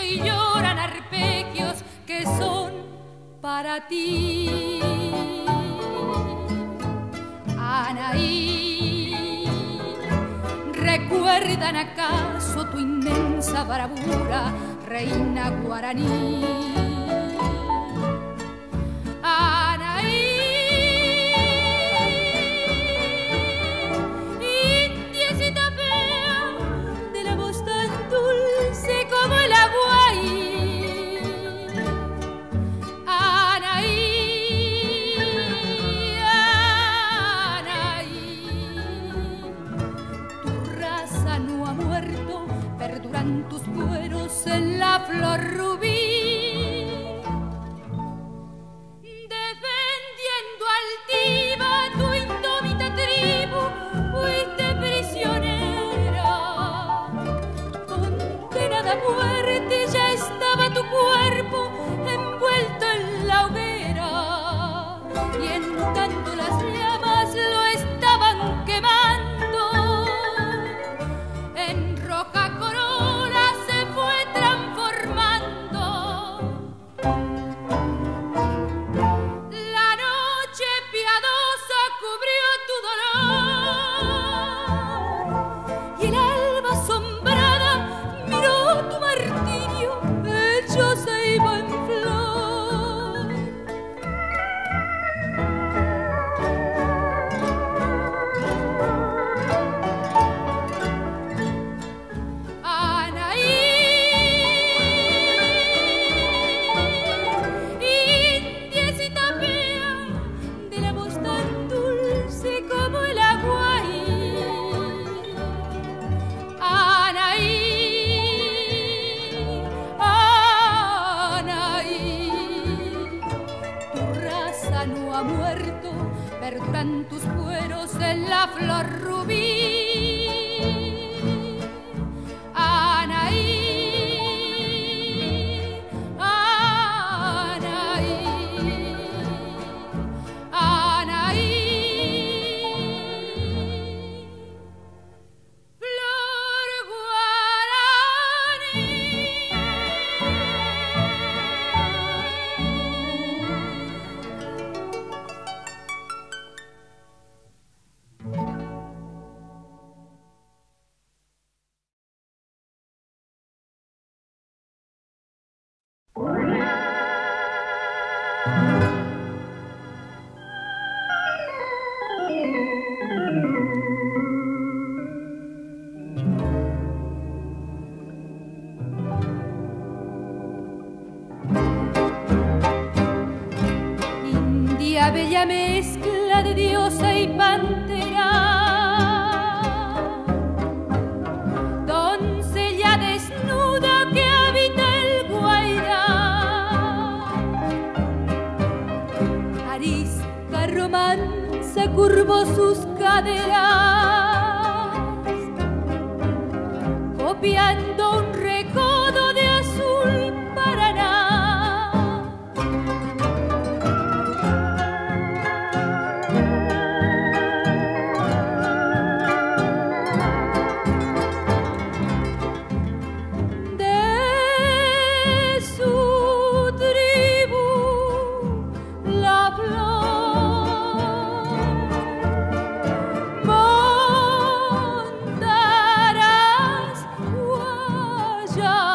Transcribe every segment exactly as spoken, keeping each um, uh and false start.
y lloran arpegios que son para ti. Anaí, ¿recuerdan acaso tu inmensa bravura, reina guaraní? Anaí, indiecita fea, de la voz tan dulce como el aguaí. Anaí, Anaí, tu raza no ha muerto, perduran tus cueros en la flor rubí. Defendiendo altiva tu indómita tribu, fuiste prisionera. Condenada a muerte ya estaba tu cuerpo envuelto en la hoguera, y en tanto las llamas lo estaban quemando, en roja corona se fue transformando. La noche piadosa cubrió tu dolor, y el alba asombrada miró tu martirio, hecho ceiba en flor. Anaí, indiecita fea, de la voz tan dulce como el aguaí. Anaí, Anaí, tu raza no ha muerto, perduran tus cueros en la flor rubí. Anaí, Anaí, Anaí, flor guaraní. India, bella mezcla de diosa y pantera, doncella desnuda que habita el Guairá, arisca romanza curvó sus caderas, copiando un recodo de azul Paraná. Montarás guayas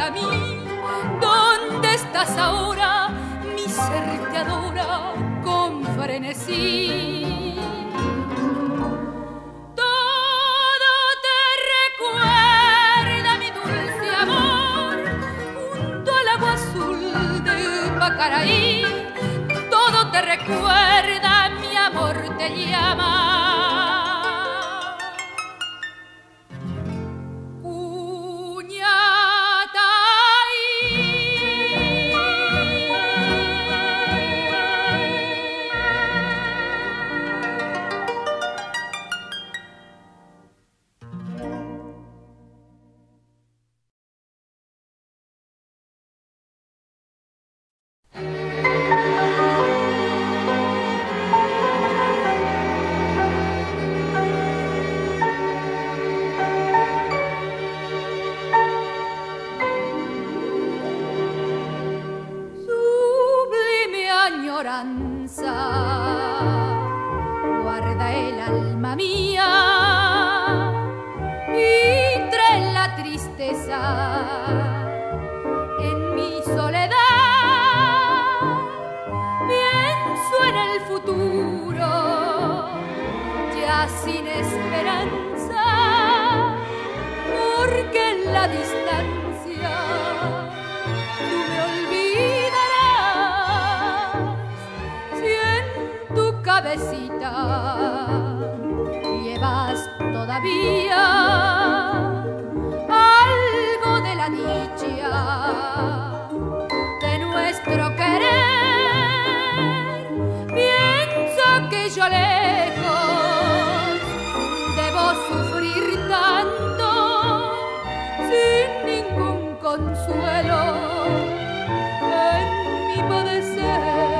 para mí. ¿Dónde estás ahora? Mi ser te adora con frenesí. Todo te recuerda, mi dulce amor, junto al agua azul de Pacaraí. Todo te recuerda, mi amor te llama. Guarda el alma mía y trae la tristeza en mi soledad. Pienso en el futuro, ya sin esperanza, porque en la distancia tú me olvidarás. Cabecita, llevas todavía algo de la dicha de nuestro querer. Pienso que yo lejos debo sufrir tanto sin ningún consuelo en mi padecer.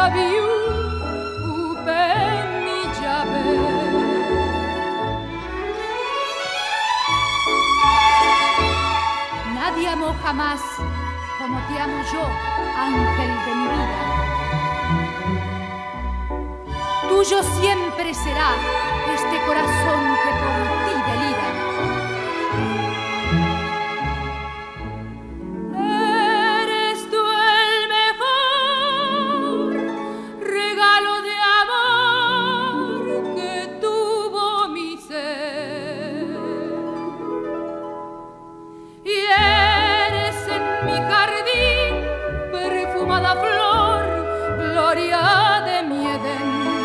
saviu upen mi llave. Nadie amó jamás como te amo yo, ángel de mi vida. Tuyo siempre será este corazón que por ti delira. Eres tú el mejor regalo de amor que tuvo mi ser. Y eres en mi jardín perfumada flor, gloria de mi Edén.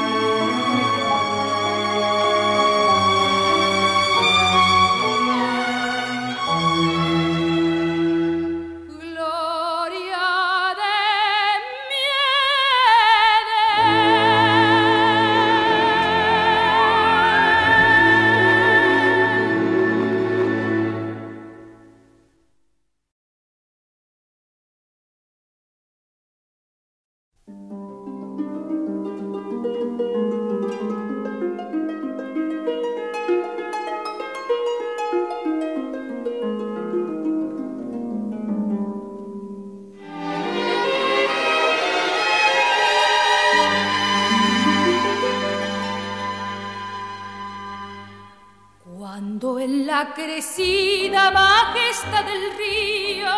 Cuando en la crecida majestad del río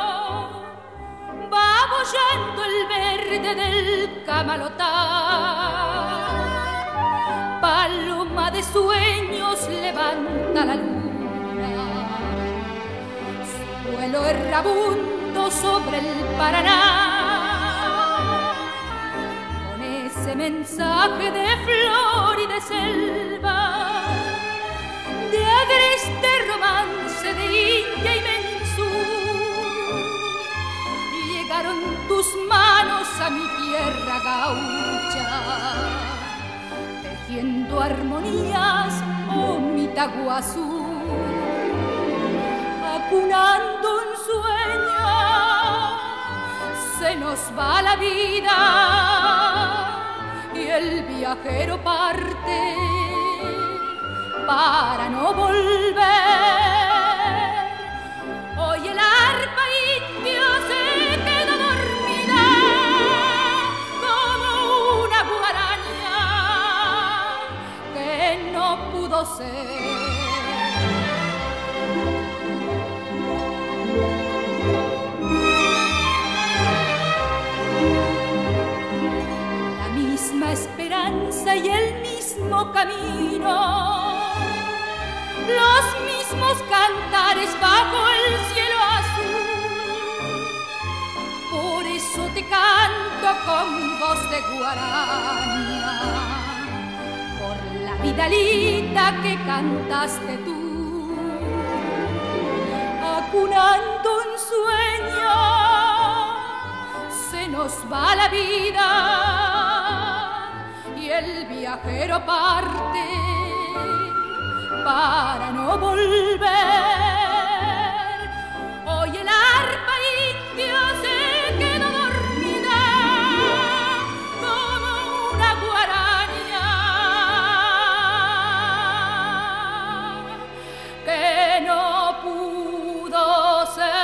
va bollando el verde del camalotar, paloma de sueños levanta la luna, suelo errabundo sobre el Paraná, con ese mensaje de flor y de selva, de agreste romance de India y Mensú. Llegaron tus manos a mi tierra gaucha, tejiendo armonías, oh mi Taguazú, acunando un sueño. Se nos va la vida y el viajero parte para no volver. Hoy el arpa indio se quedó dormida como una guaraña que no pudo ser. La misma esperanza y el mismo camino, los mismos cantares bajo el cielo azul. Por eso te canto con voz de guaraña, por la vida linda que cantaste tú, acunando un sueño. Se nos va la vida y el viajero parte para no volver. Hoy el arpa indio se quedó dormida como una guaraña que no pudo ser.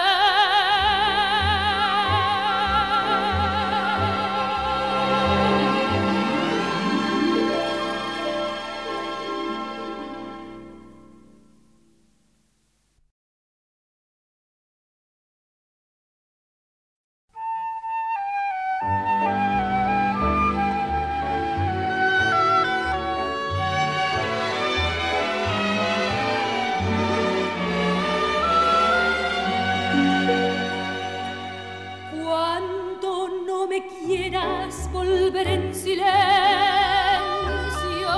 Volver en silencio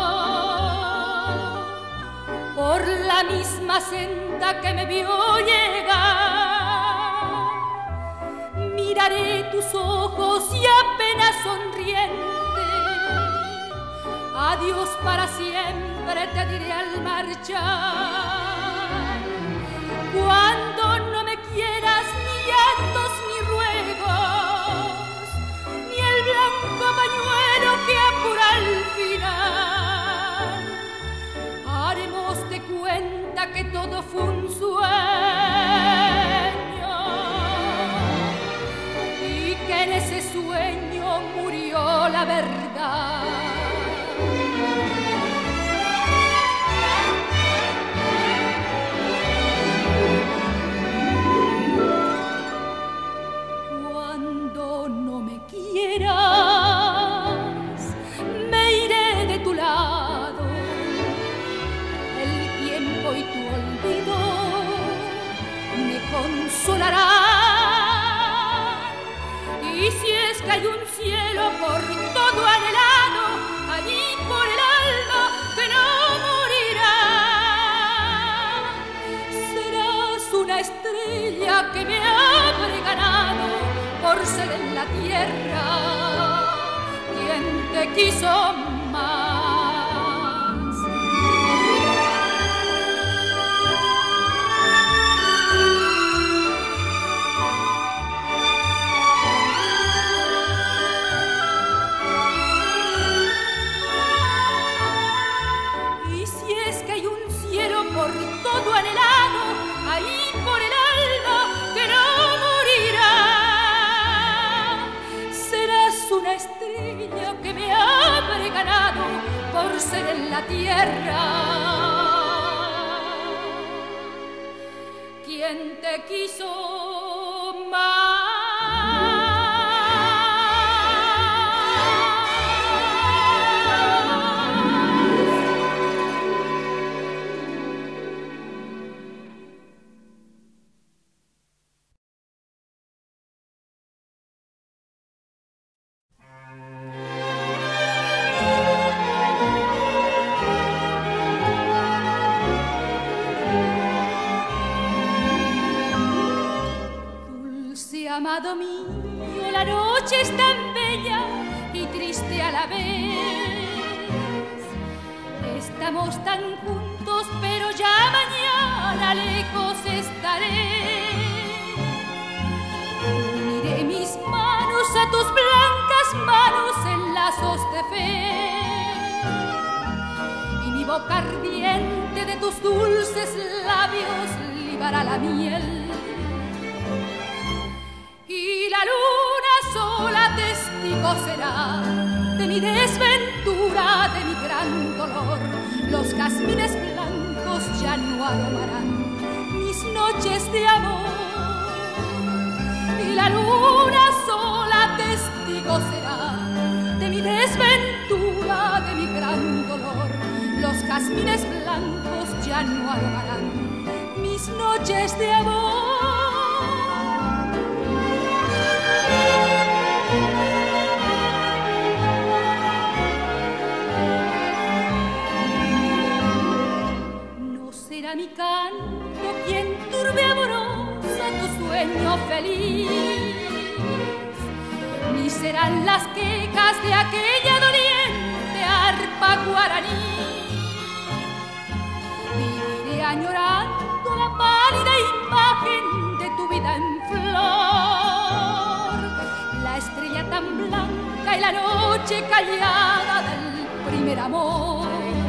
por la misma senda que me vio llegar. Miraré tus ojos y apenas sonriente, adiós para siempre te diré al marchar. Cuando no me quieras ni llantos ni ruegos, ni el blanco pañuelo consolarán. Y si es que hay un cielo por todo anhelado, allí por el alma que no morirá, serás una estrella que me habré ganado por ser en la tierra quien te quiso más. Por todo anhelado, ahí por el alma que no morirá, serás una estrella que me habré ganado por ser en la tierra quien te quiso más. Amado mío, la noche es tan bella y triste a la vez. Estamos tan juntos, pero ya mañana lejos estaré. Uniré mis manos a tus blancas manos en lazos de fe, y mi boca ardiente de tus dulces labios libará la miel. Y la luna sola testigo será de mi desventura, de mi gran dolor. Los jazmines blancos ya no aromarán mis noches de amor. Y la luna sola testigo será de mi desventura, de mi gran dolor. Los jazmines blancos ya no aromarán mis noches de amor. Será mi canto quien turbe amorosa tu sueño feliz, ni serán las quejas de aquella doliente arpa guaraní. Viviré añorando la pálida imagen de tu vida en flor, la estrella tan blanca y la noche callada del primer amor.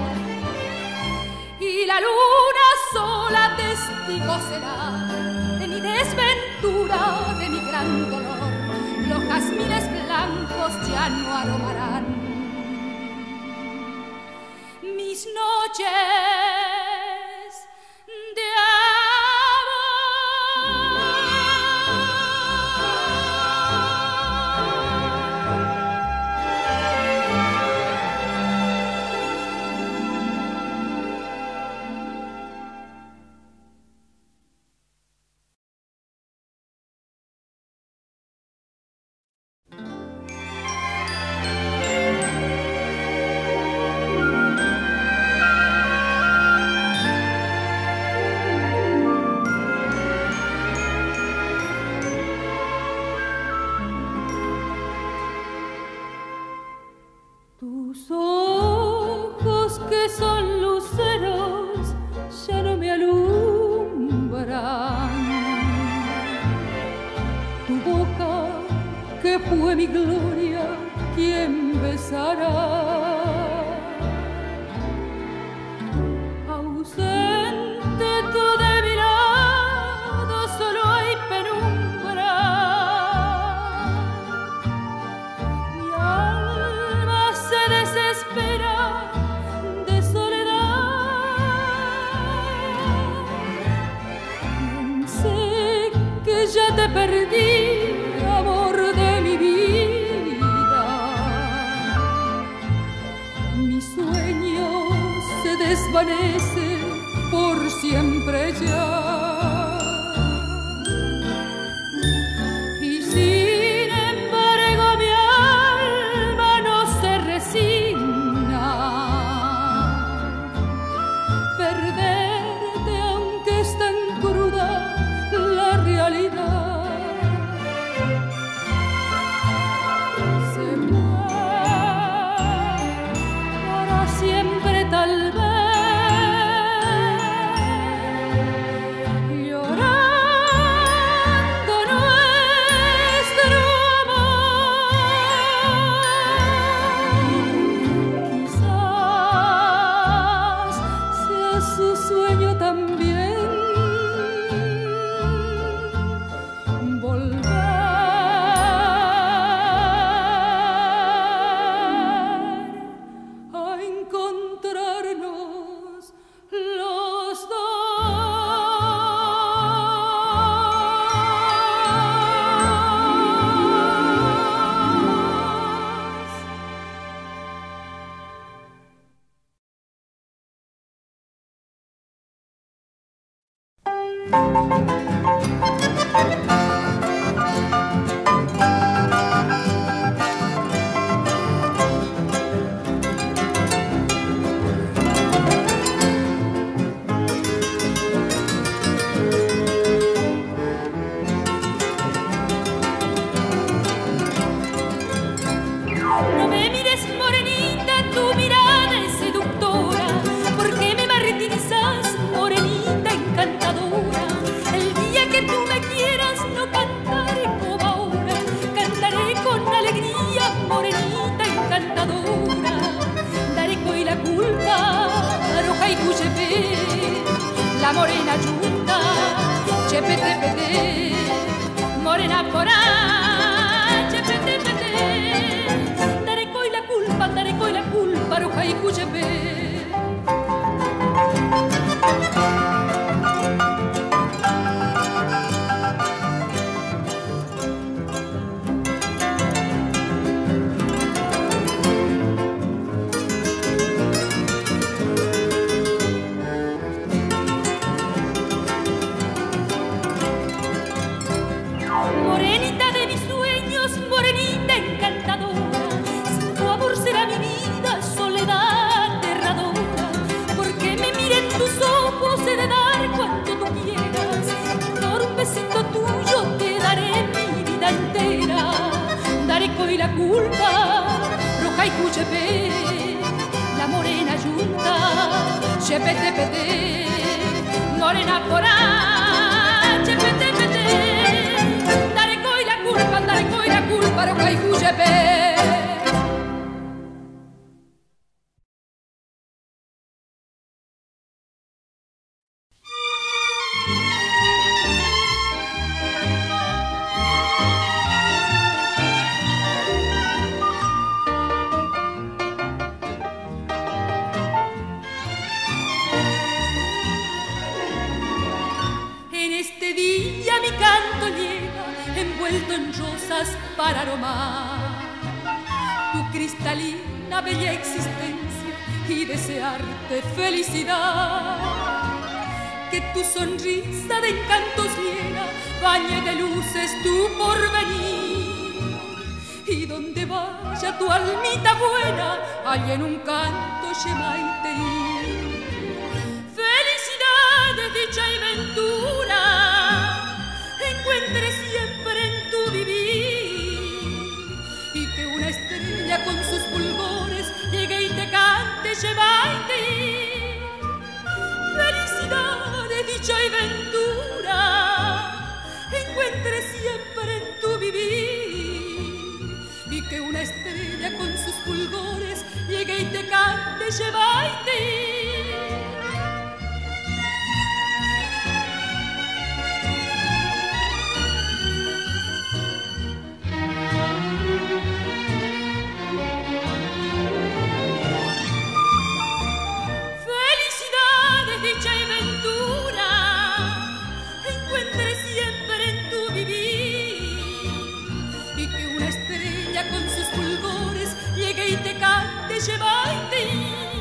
Y la luna sola testigo será de mi desventura, de mi gran dolor. Los jazmines blancos ya no aromarán mis noches de tus ojos que son luceros ya no me alumbran. Tu boca que fue mi gloria, ¿quién besará? Ausente tú de mi lado, solo hay penumbra. Mi alma se desespera de soledad. Pensé que ya te perdí, amor de mi vida. Mi sueño se desvanece por siempre ya. coi la culpa, roja y cuchepe, la morena yunta, chepete pete, morena porá, chepete pete, dare coi la culpa, dare coi la culpa, roja y cuchepe. En rosas para aromar tu cristalina bella existencia y desearte felicidad, que tu sonrisa de encantos llena bañe de luces tu porvenir, y donde vaya tu almita buena hay en un canto Shemaiteí. Felicidad, dicha y ventura encuentre siempre en tu vivir, y que una estrella con sus fulgores llegue y te cante Shemaiteí. Felicidad, dicha y ventura encuentre siempre en tu vivir, y que una estrella con sus fulgores llegue y te cante Shemaiteí. Y te cante Shemaiteí.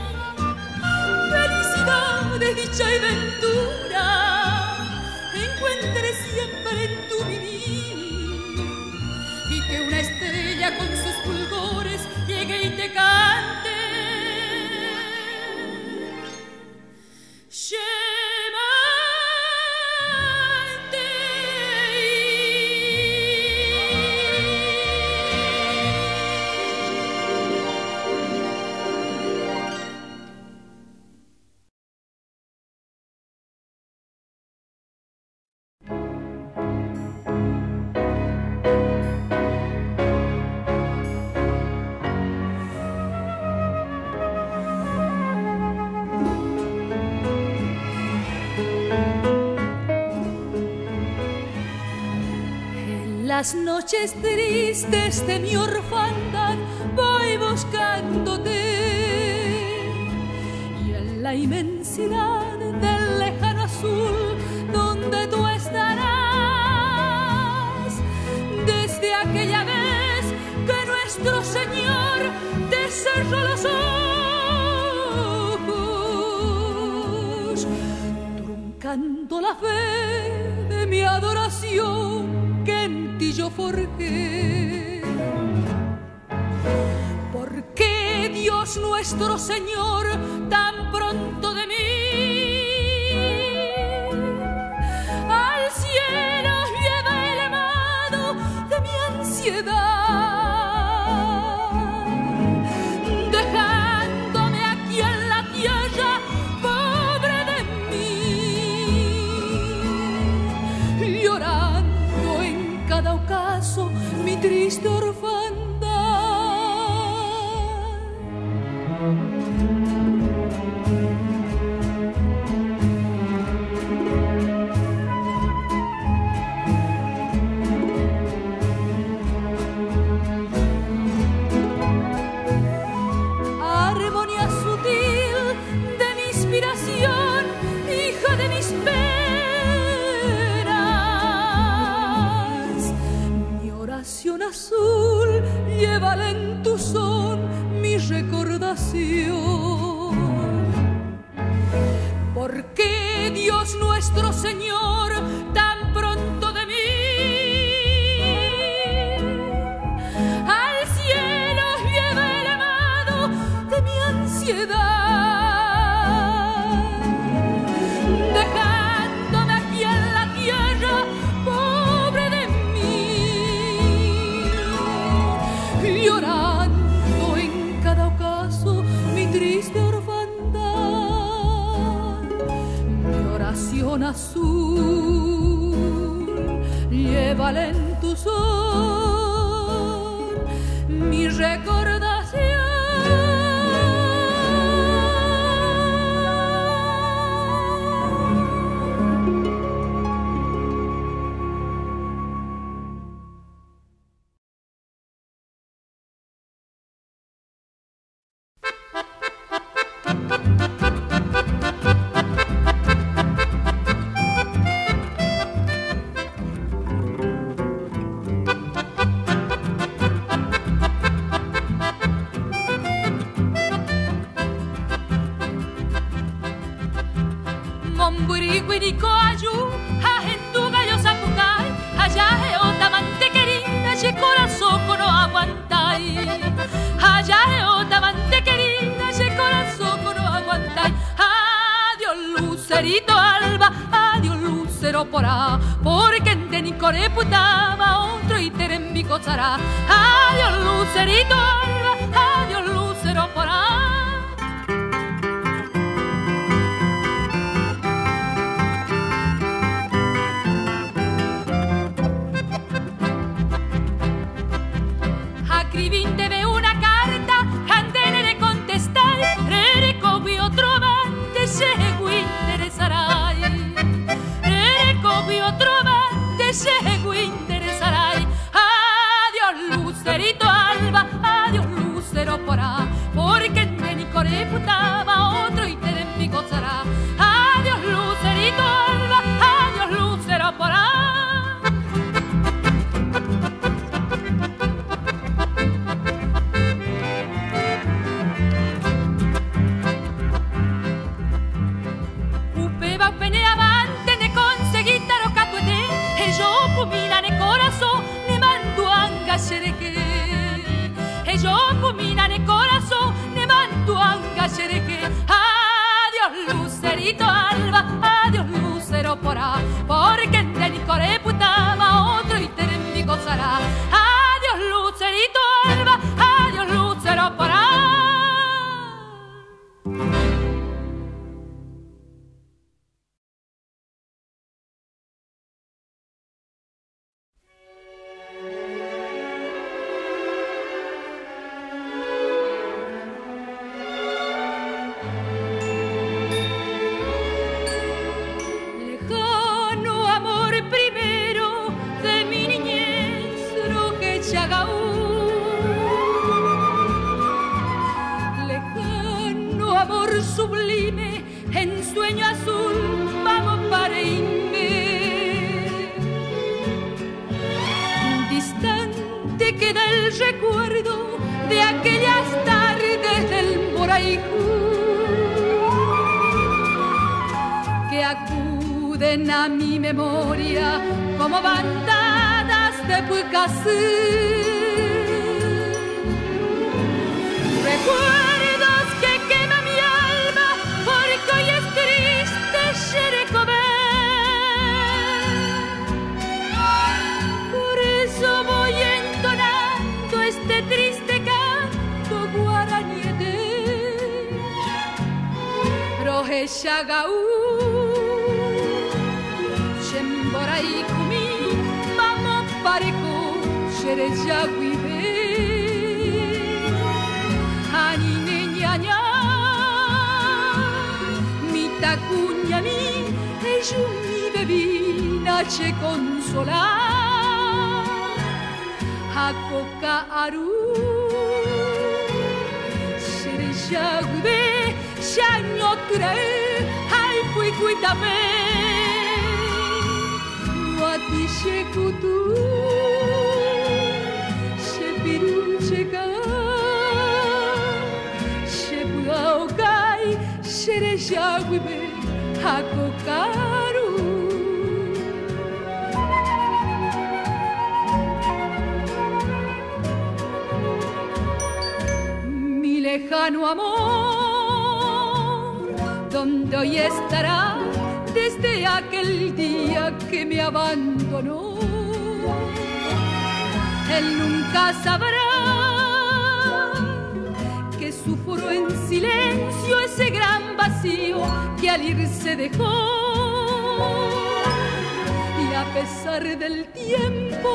Felicidad, dicha y ventura encuentre siempre en tu vivir, y que una estrella con sus fulgores llegue y te cante las noches tristes de mi orfandad voy buscándote, y en la inmensidad del lejano azul donde tú estarás, desde aquella vez que nuestro Señor te cerró los ojos, truncando la fe de mi adoración que en ti yo forjé. ¿Por qué Dios nuestro Señor tan pronto de mí al cielo lleva elevado de mi ansiedad, dejándome aquí en la tierra pobre de mí, llorando en cada ocaso mi triste orfandad? Armonía sutil de mi inspiración, hija de mis penas, mi oración azul llévala en tu son mi recordación. ¿Por qué Dios nuestro Señor tan pronto de mí al cielo lleva elevado de mi ansiedad, dejándome aquí en la tierra pobre de mí, azul, llévala en tu sol, mi recordación. Adiós, lucerito alba, adiós, lucero porá. Escribín debe una carta, andene de contestar, recogi otro amante, segui interesarai. Recogi otro amante, segui interesarai. Lucerito alba, adiós lucero porá, porque te ni coreputaba otro y te den mi gozará. Adiós lucerito alba, adiós lucero porá. Upeva upene avante ne conseguita lo catuete, e yo pumina ne corazón ne mando anga xereque. E yo pumina ne corazón ne mando anga xereque. Adiós lucerito alba, adiós lucero porá, porque te ni coreputaba otro y te den mi gozará. Adiós lucerito alba, adiós lucero porá. Sublime, en sueño azul, vamos para irme. Distante queda el recuerdo de aquellas tardes del Moraiju, que acuden a mi memoria como bandadas de pucasí. Recuerdos que queman mi alma, porque hoy es triste Xerecobé. Por eso voy entonando este triste canto guarañete. Roje Xagaú, Xemboraikumi, vamos parejo, Xereyaguibe. Anine ñaña, mi tacuña mi, ello mi bebina che consola. Hakoka aru, xere xagube, xañoture, ay puikuitame. Nuati xekutu, xepiru xeka. Okai, xere xaguibe, hakokaru. Mi lejano amor, donde hoy estará desde aquel día que me abandonó. Él nunca sabrá que sufro en silencio ese gran vacío que al irse dejó. Y a pesar del tiempo,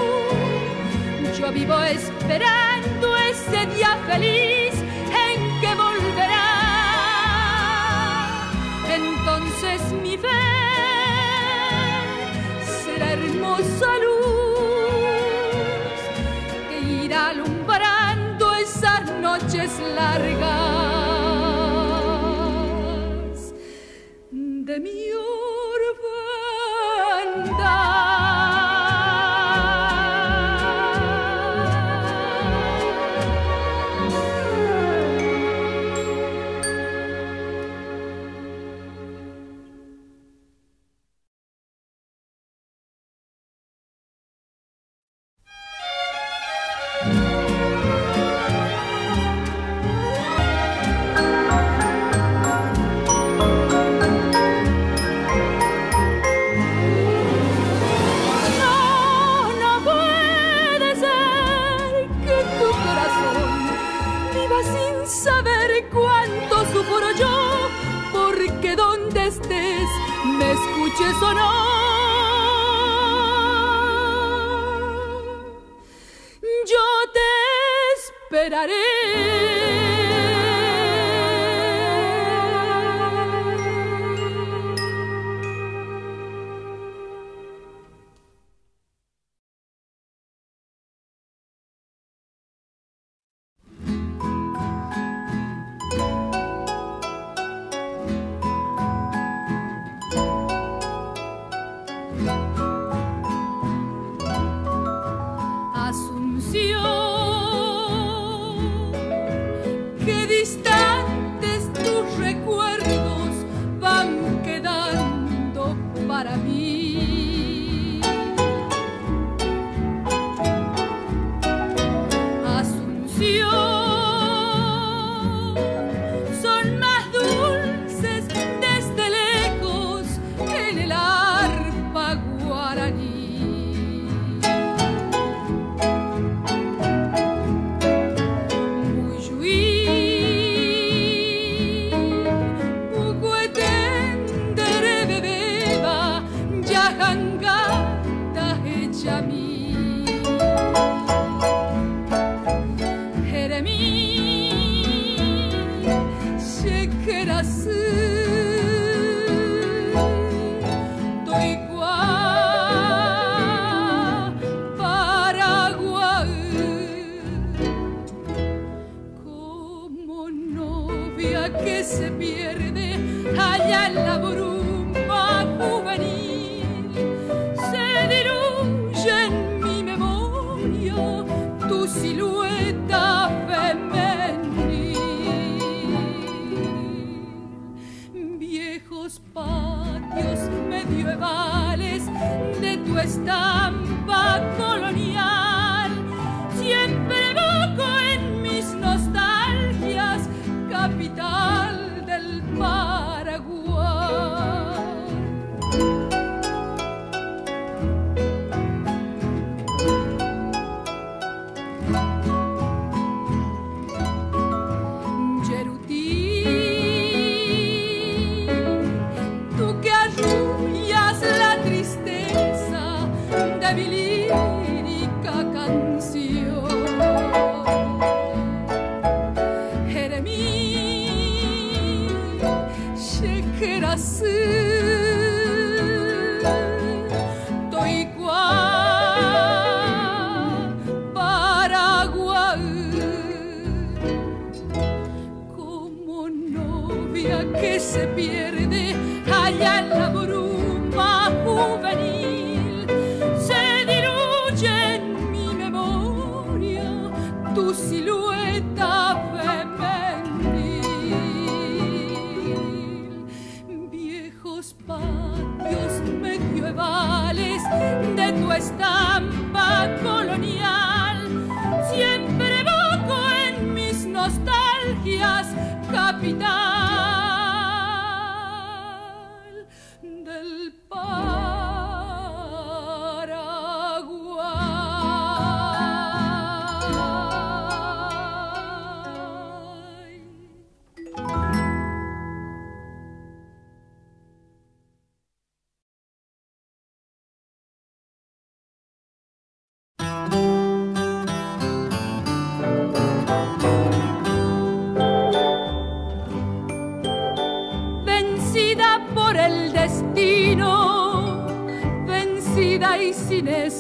yo vivo esperando ese día feliz en que volverá. Entonces mi fe será hermosa luz que irá alumbrando esas noches largas de mi escuches o no, yo te esperaré.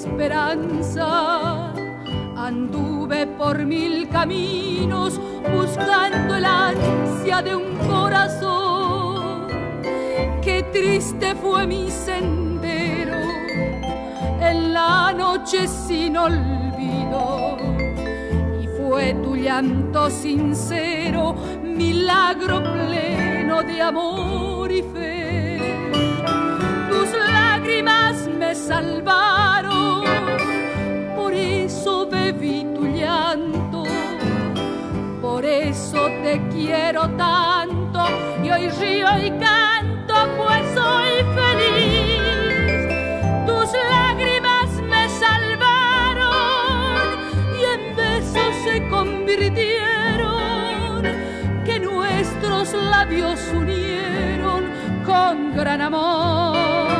esperanza. Anduve por mil caminos buscando el ansia de un corazón. Qué triste fue mi sendero en la noche sin olvido, y fue tu llanto sincero, milagro pleno de amor y fe. Tus lágrimas me salvaron, por eso bebí tu llanto, por eso te quiero tanto, y hoy río y canto pues soy feliz. Tus lágrimas me salvaron y en besos se convirtieron, que nuestros labios unieron con gran amor.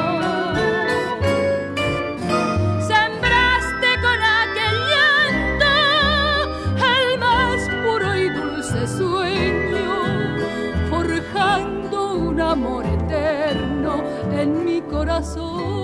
Un amor eterno en mi corazón.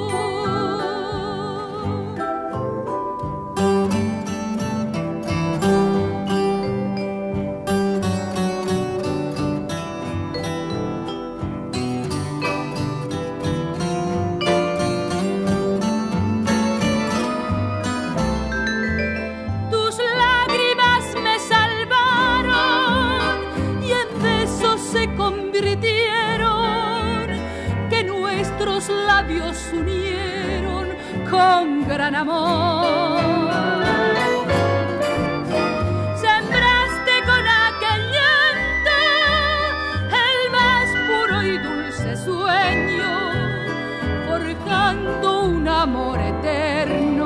Tus lágrimas me salvaron y en besos se convirtieron, que nuestros labios unieron con gran amor. Sembraste con aquel llanto el más puro y dulce sueño, forjando un amor eterno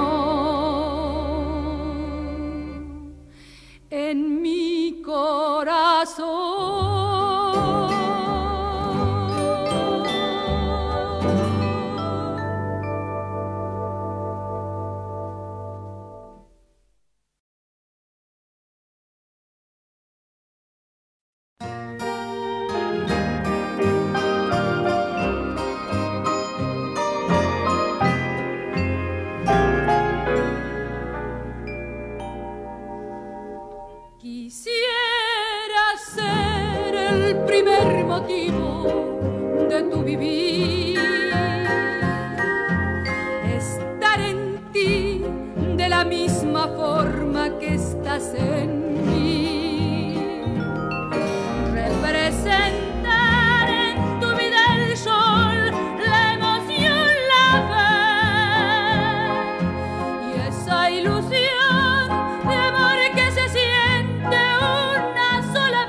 en mi corazón. Quisiera ser el primer motivo de tu vivir, estar en ti de la misma forma que estás en mí, representar en tu vida el sol, la emoción, la fe y esa ilusión de amor que se siente una sola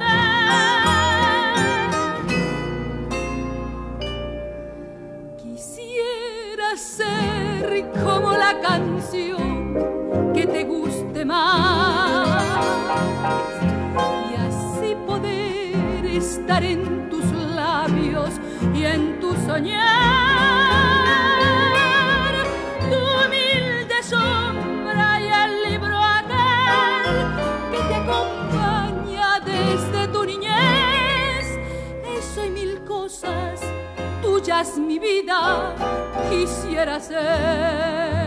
vez. Quisiera ser como la canción que te guste más, y así poder estar en tus labios y en tu soñar, tu humilde sombra y el libro aquel que te acompaña desde tu niñez. Eso y mil cosas tuyas, mi vida, quisiera ser.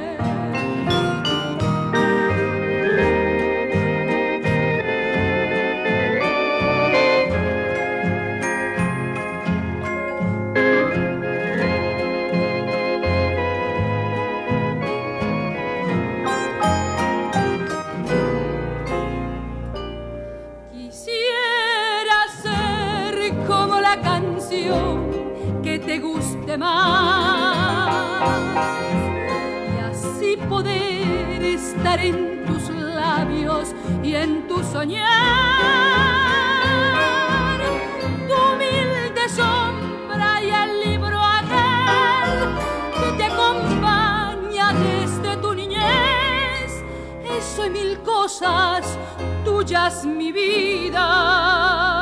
Que te guste más, y así poder estar en tus labios y en tu soñar, tu humilde sombra y el libro aquel que te acompaña desde tu niñez. Eso y mil cosas tuyas, mi vida,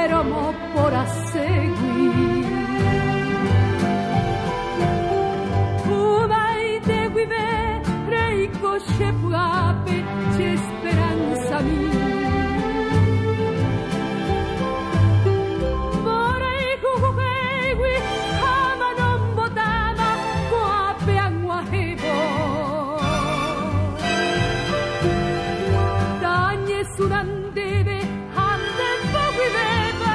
mo por a seguir. Udai de guive, reico che puape, c'è speranza mia. Vorrei cucuquegui, ama non botava, puape anguahevo. Dagne surandeve, ande poco veva.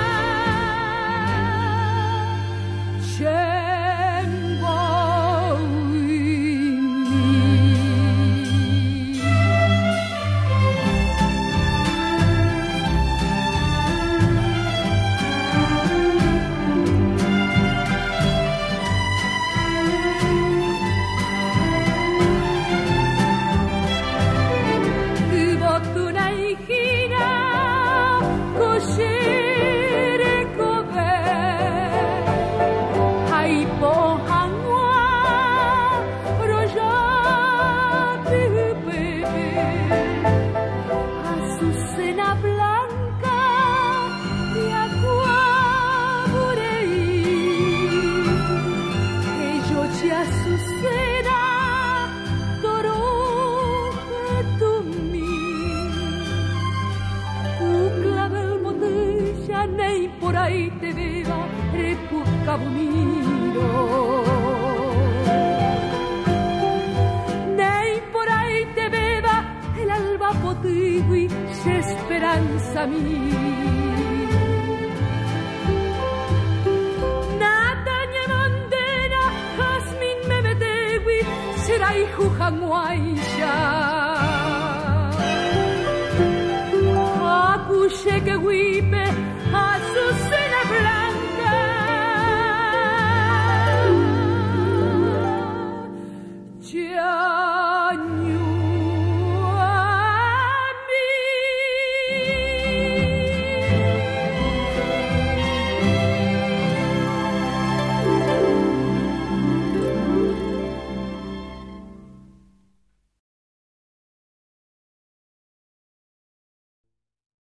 C'è por ahí te veva repusca bonito. Nei por ahí te veva el alba potigui, c'è esperanza mia. Nata nye mondena, jasmin me vetegui, serai jujanguaisha. Acuche que